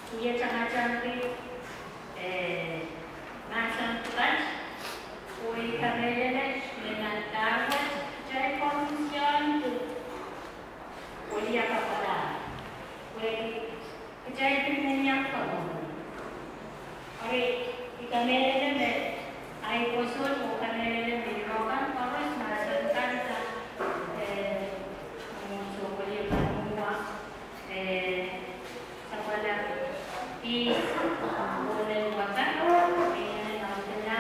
Dia sangat cantik. Macam touch. Ui kamera dengan tawat. Jadi kondisian tu. Ui apa pada. Ui jadi minyak kamu. Ori kamera ni. Ai kosong kamera ni dirokan terus masukkan sa. Di boleh buatkan ini namanya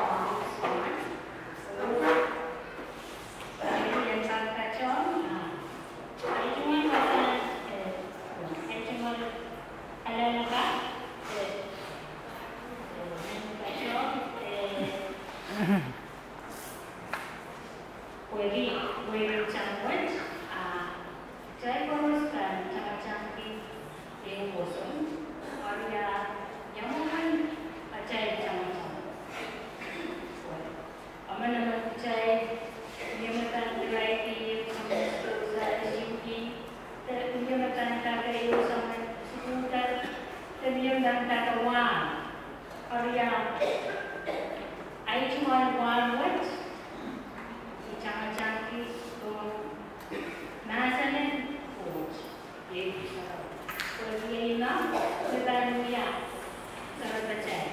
ini yang sangat kacau. Ini cuma ada apa? Kacau. Kue cantik. Saya uruskan sangat cantik yang kosong. Ada yang mungkin percaya macam-macam. Apa nama percaya dia makan variety sama saya sini. Dia makan kaki sama seputar. Dia makan kawan. Ada I cuma one word. Cantik tu. Nasanya coach. Jadi dia ini kita dunia sangat percaya.